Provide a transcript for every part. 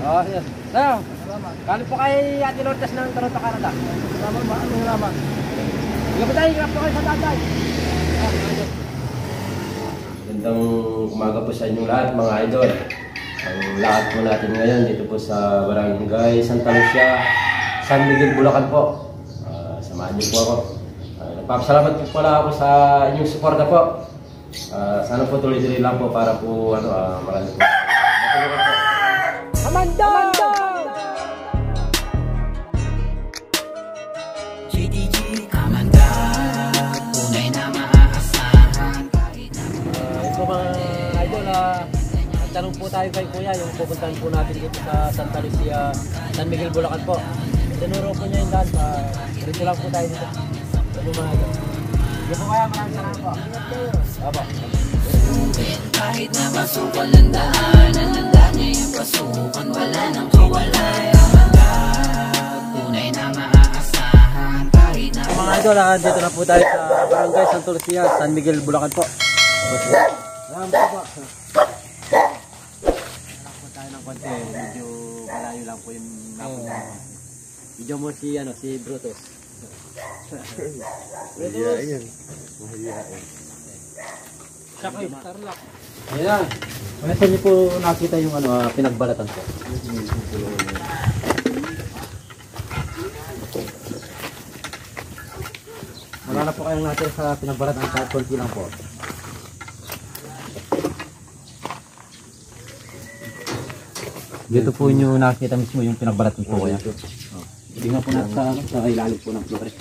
Oh, yes. Tayo. Kali po kay Ate Lourdes ng Toronto, Canada. Salamat ba? Anong salamat? Hirap po kayo sa tatay. Gandang umaga po sa inyong lahat, mga idol. Ang lahat po natin ngayon dito po sa Barangay Santa Lucia, San Miguel, Bulacan po. Samahan niyo po ako. Nagpapasalamat po pala ako sa inyong suporta po. Sana po tuloy-tuloy lang po para po marami po. Matulungan po. Amanda! GDG Amanda, tunay na maaasahan. Ito mga idol, tanong po tayo kay Kuya, yung pupuntahan po natin dito sa Santa Lucia, San Miguel, Bulacan po. Tinuro po niya yung daan, dito lang po tayo dito. Ano mga idol? Hindi po kaya, maraming salamat po. Opo. Kahit na masukan ng daanan, handa niya yung pasukan, wala nang kawalay. Amanda, tunay na maaasahan. Kahit na Mga idol, dito na po tayo sa Barangay Santa Lucia, San Miguel, Bulacan po. Salamat po. Anak po tayo ng konti, medyo malayo lang po yung napunta. Video mo si Brutus. Mahihain. Mahihain. Sakay, tarlak. Ayan. Kaya niyo po nakita yung pinagbalatan ko. Wala na po kayong natin sa pinagbalatan, kahit konti lang po. Dito po nyo nakita mismo yung pinagbalatan po kaya. Tingnan po natin sa ilalim po ng flores.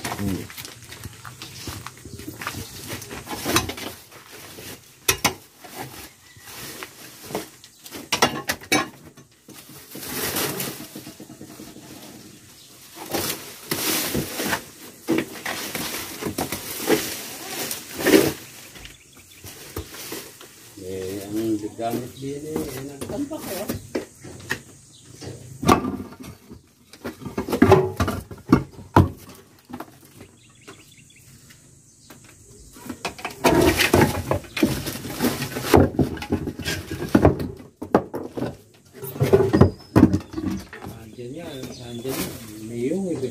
Ang gamit din nagtampak ko. Andyan may yung iba.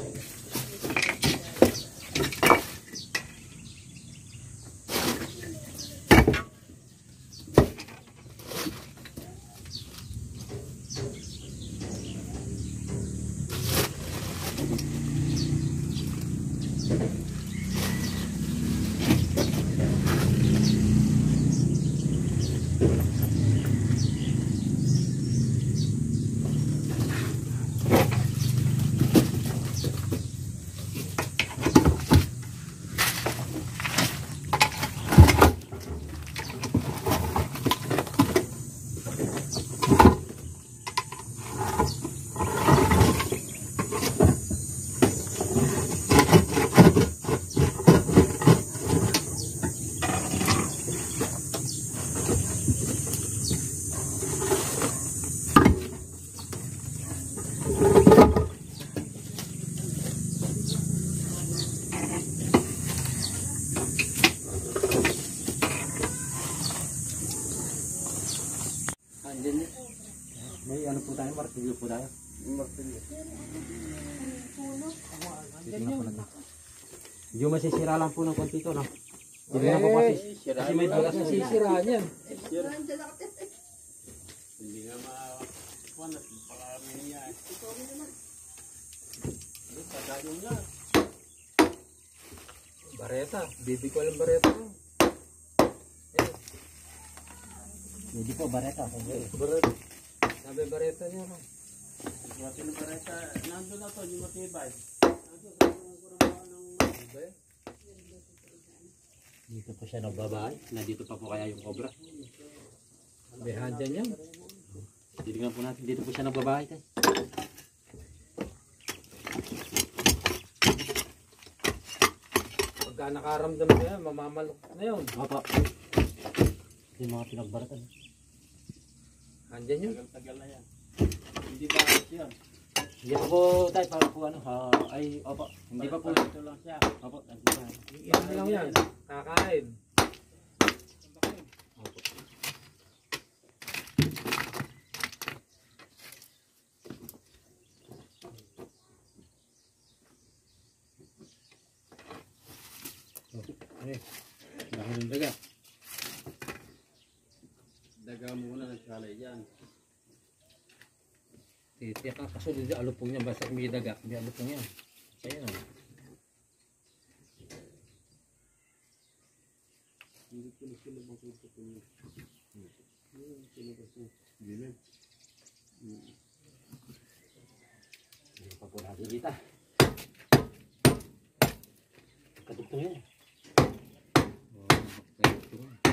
May ano po tayo, martilyo po tayo. Martilyo. Tingnan po natin. Medyo masisira lang po ng konti ito, no? Hindi na po kasi may dulas na sisira niyan. Hindi nga makakuha at pakarami niya. Ito naman. Pagkayong na. Bareta, bibi ko lang bareta. Hindi po, bareta. Bareta. Sabi bareta niya, no? Buwati ng bareta. Nandun na to, yung matibay. Dito po siya nagbabahay. Nandito pa po kaya yung cobra. Behan dyan yan. Titignan po natin. Dito po siya nagbabahay. Pagka nakaramdam niya, mamamalok na yun. Opo. Yung mga pinagbaratan. Andyan yun. Tagal na yan. Hindi ba yan? Hindi pa po tayo para po ay opo. Hindi pa po. Ito lang siya. Opo. Yan lang yan. Kakain. Opo. Eh, dahil ng daga. Daga muna ng salay dyan. Titiyak ka, kaso hindi alupong yan. Basta may daga, hindi alupong yan. Kaya na. Hindi ko na sila makita ko niya. Sila kasi. Gilid. Hindi pa po natin kita. Katugtong yan. Katugtong yan.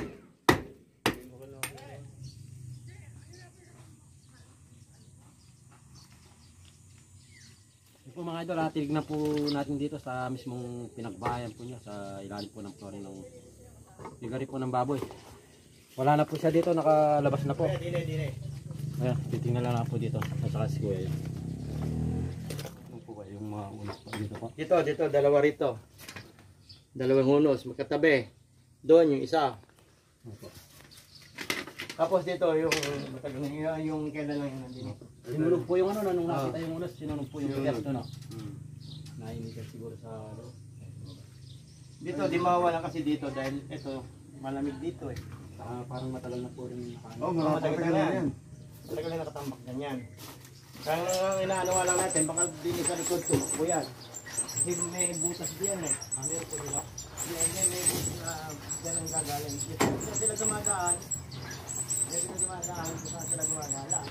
Po mga idol, titignan po natin dito sa mismong pinagbahayan po niya sa ilalim po ng flooring ng bigari po ng baboy. Wala na po siya dito, nakalabas na po. Ayan, titignan lang po dito. At saka si Kuya. Ano po ba yung mga unos po dito po? Dito, dalawa rito. Dalawang unos, magkatabi. Doon yung isa. Ano po? Tapos dito, yung matagal na yung kailan lang yun nandito. Sinunog po yung ano, nung nakita yung unos, sinunog po yung pigas to, no? Nainigas siguro sa ano. Dito, di mawala kasi dito dahil ito, malamig dito eh. Parang matagal na po rin nakaano. Oo, matagal na yan. Matagal na nakatambak ganyan. Kaya ang inaano lang natin, baka din sa likod to, po yan. Kasi may butas diyan eh. Meron po diba? Yan, may butas na dyan ang gagaling. Dito sila gumagaan. Dito gumagaan, dito sila gumagala.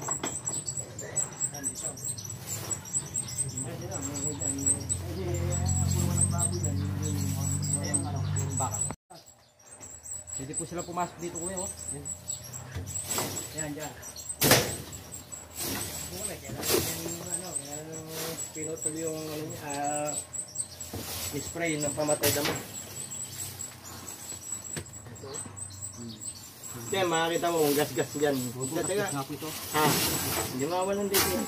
Yan dito. Kasi lang, may dyan. Kasi ako naman ang baboy yan. Yung ano, yung baka. Pwede po sila pumasok dito, Kuya, oh. Yan. Yan, dyan. Kailangan pinutol yung spray ng pamatay damo. Kaya makakita mo kung gas-gas dyan. Teka, Nga po ito. ha, hindi mawalan dito yan.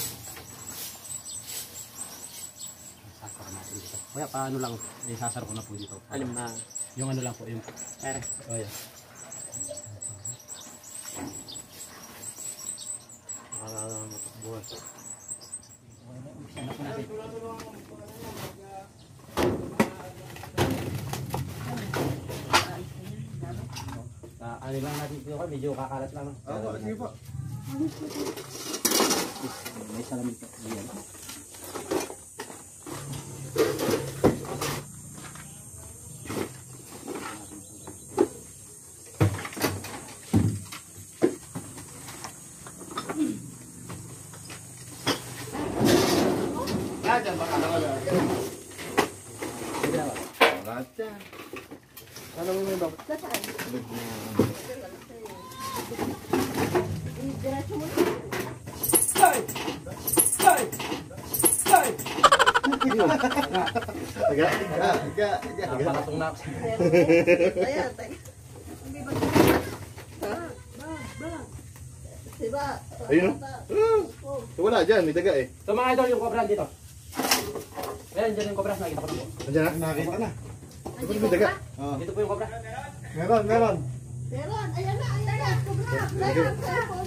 Sasara natin dito. Kuya, paano lang? Sasara ko na po dito. Alam na. Yung ano lang po, yung... Pera. Oh, yan. Bukas. Ano lang natin dito, medyo kakalat lang. Sige po. May salamin po. Ayan. Dyan, baka lang wala. Sige na ba? Lahat dyan. Ano mo yung bakit? Paratong na ako. Ayun o. Wala dyan, may daga eh. So mga idol, yung cobra dito. Ayan, dyan yung cobra. Nakita ko na po. Nandiyan na? Nakakita na. Dapat may daga. Dito po yung cobra. Meron, meron. Meron, ayan na, kubra. Meron,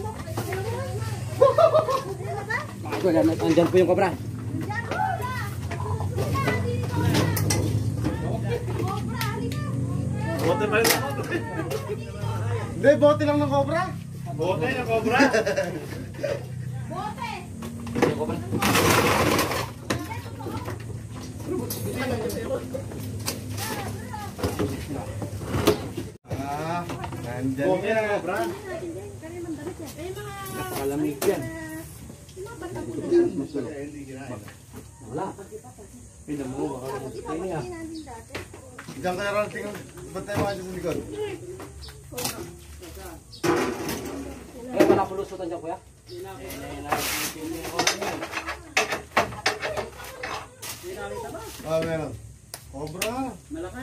Mga idol, andyan po yung cobra. Bote pa rin. Hindi, bote lang ng cobra. Bote na cobra. Bote! Yung cobra. Nandyan. Bote ng cobra. Nakalamig yan. Wala. Pinan mo, baka lumutay niya. Diyan kaya rin tingin. Ba't tayo mga dyan sa likod? Eh, wala po lusutan dyan, kuya. Meron. Cobra. Malaki.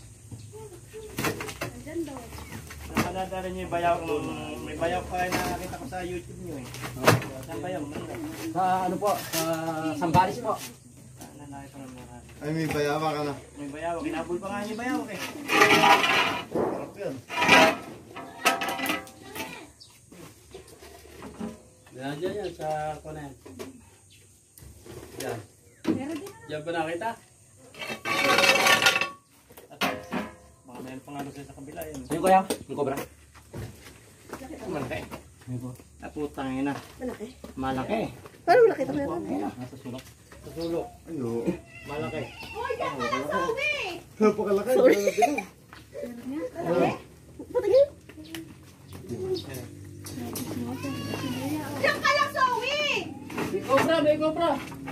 Nakadadala niyo yung bayaw. May bayaw pa kayo na nakita ko sa YouTube niyo eh. Saan bayaw? Sa ano po, sa Sambales po. Nanay pa naman. Ay, may bayama ka na. May bayaw. Kinabol pa nga niyo bayaw eh. Sarap yan. Nandiyan yan sa kunan. Yan. Diyan ba nakita? ano sa kabila yun. Ayun kuya, yung cobra. Malaki. At putang ina. Malaki. Malaki. Paano wala kita meron? Nasa sulok. Sa sulok. Ano? Malaki. Uy, diyan ka lang sa ubi! Napakalaki. Sorry. Patingin. Diyan ka lang sa uwi! May cobra, may cobra!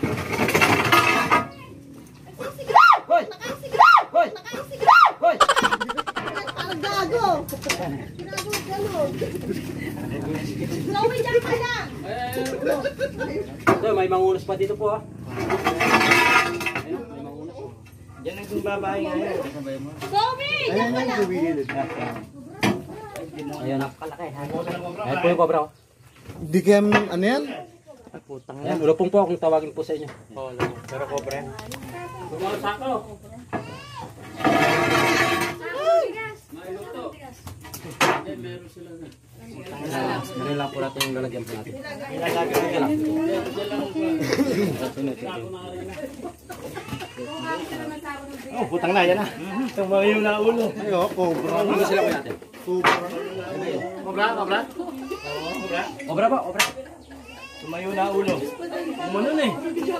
Nakasigaw! Hoy! Nakasigaw! Hoy! Nakasigaw! Hoy! Parang gago! Ginago gano'n. Sa uwi, diyan ka lang! Ito, may mangunos pa dito po ha. Ayun, may mangunos. Diyan ang babae ngayon. Sa uwi! Diyan ka lang! Ayun, napakalaki. Ayun po yung cobra. Oh. Di kaya ano yan? At putang Ayan, ulupong po akong tawagin po sa inyo. Oo, pero cobra yan. Sako! Ganun lang po natin yung lalagyan po natin. Ilalagay lang. Oh, putang na yan ah. Tumayo na ulo. Ay, oh, cobra. Ano sila po natin? Cobra. Cobra, cobra. Cobra. Obra ba? Obra? Tumayo na ulo. Umunon eh.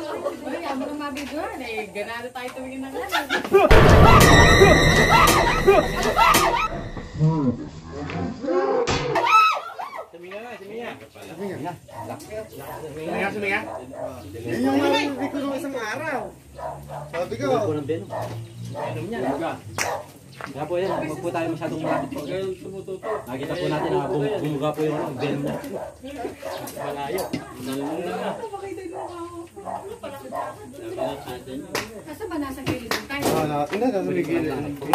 Suminga nga, suminga. Suminga, suminga. Yan yung narinig ko nung isang araw. Sabi ko, Ulo po ng Venom. Venom niya. Kaya po yan, huwag po tayo masyadong malapit po. Nakita po natin na bumuga po yung Venom niya. Malayo. Kasi ba nasa gilid ng tayo? hindi, narinig.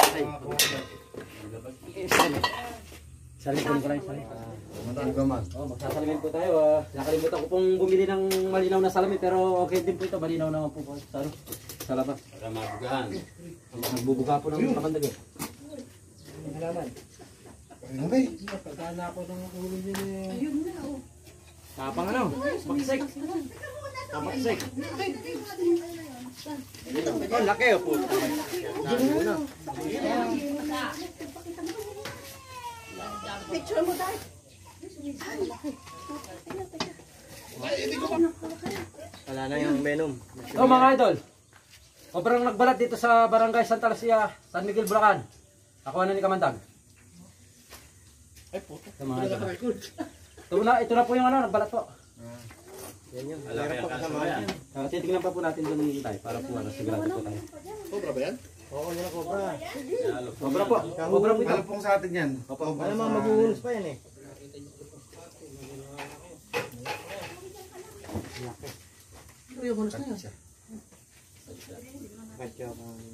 Salimin ko lang, salimin. Matanggaman. Oh, magsasalamin po tayo. Nakalimutan ko pong bumili ng malinaw na salamin pero okay din po ito. Malinaw naman po sa labas. Para mabugahan. Nagbubuga po ng makandag eh. Okay. Tapang ano? Magsik. Magsik. Oh, laki oh po. Picture mo tayo. Wala na yung Venom. So mga idol, sobrang nagbalat dito sa Barangay Santa Lucia, San Miguel, Bulacan. Nakuha na ni Kamandag. Ay puto. Ito mga idol. Ito na po yung ano, nagbalat po. Yan yun. Meron pa kasama yan. Titignan pa po natin doon tayo para po sigurado po tayo. Cobra ba yan? Oo, yun ang cobra. Cobra po. Cobra po ito. Alam pong sa atin yan. Ano mga maghuhulos pa yan eh. Medyo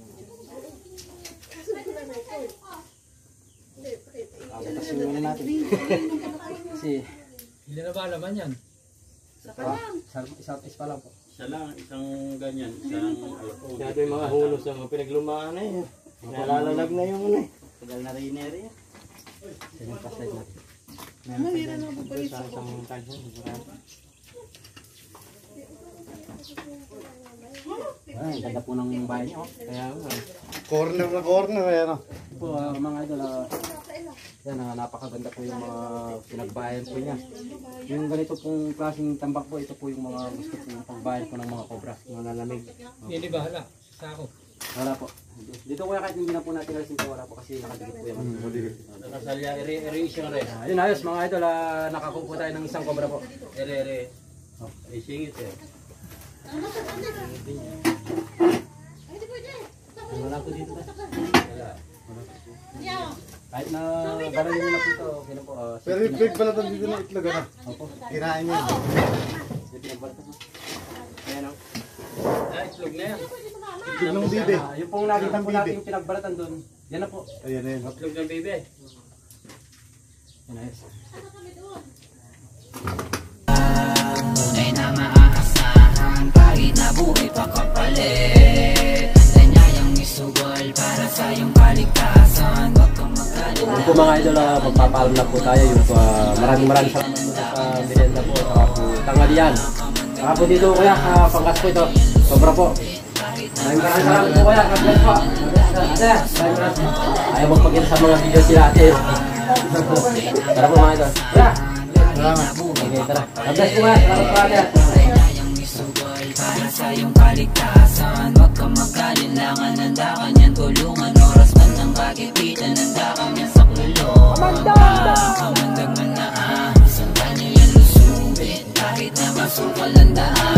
Kasi muna natin. Kasi Hindi na ba laman yan? isang pa lang po. Isa lang, isang ganyan, isang alapod. Kaya yung mga hulos ng pinaglumaan na yun. Nalalalag na yung ano eh. Tagal na rin yan. Sige, pasay natin. Mahira na po Sa isang tanso. Ay, ganda po ng bahay niyo. Kaya nga. Corner na corner. Ayan o. Ito po mga idol, yan, napakaganda po yung mga pinagbayan po niya. Yung ganito pong klaseng tambak po, ito po yung mga gusto po yung pagbayan po ng mga cobra. Mga lalamig. Hindi ba hala? Sa ako. Wala po. Dito kuya kahit hindi na po natin alisin ito, wala po kasi nakadikit po yung Nakasalya, erasing rin. Ayun ayos mga idol, nakakuha po tayo ng isang cobra po. Ere. Isingit eh. Wala po dito. Kahit na barangay nyo na po ito, okay na po. Pero yung big pala dito na itlog ano. Opo. Kirain yan. Ayan o. Itlog na yan. Itlog ng bibe. Yung pong nakita po natin yung pinagbalatan doon, yan na po. Ayan yan. Itlog ng bebe. Yan ayos. Tunay na maaasahan kahit na buhay pa kapalit. Tanyayang isugal para sa iyong kaligtasan. Huwag kang magkalala. Yung po mga idol, magpapaalam na po tayo. Yung maraming salamat po sa binenda po. Saka po tanghalian. Saka po dito kuya, pangkas po ito. Sobra po. Maraming salamat po kuya. God bless po. Ayaw magpakita sa mga video sila ate. Tara po mga ito. Kuya. Salamat. Okay, tara. God bless po kuya. Salamat po ate. Para sa iyong kaligtasan, huwag kang magkalinlangan. Handa ka niyan tulungan. Oras man ng kagipitan, handa ka niyan sa kulong. Kamandag man na saan ka niyan lusubin. Kahit na masukal ang daan,